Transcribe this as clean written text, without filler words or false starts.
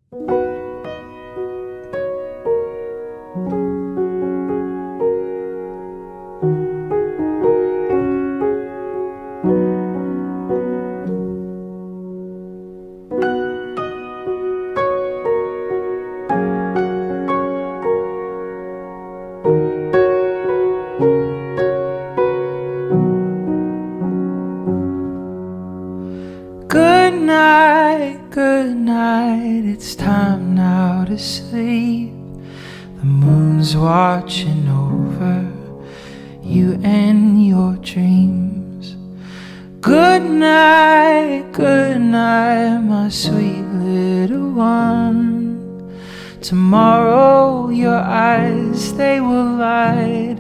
Good night, it's time now to sleep. The moon's watching over you and your dreams. Good night, my sweet little one. Tomorrow your eyes, they will light